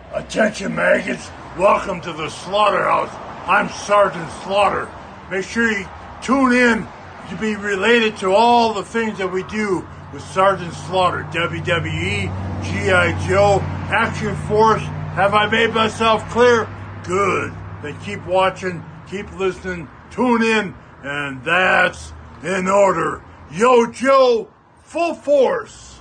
Attention maggots, welcome to the Slaughterhouse. I'm Sgt Slaughter. Make sure you tune in to be related to all the things that we do with Sgt Slaughter. WWE, G.I.Joe, Action Force. Have I made myself clear? Good. Then keep watching, keep listening, tune in, and that's in order. Yo, Joe, full force.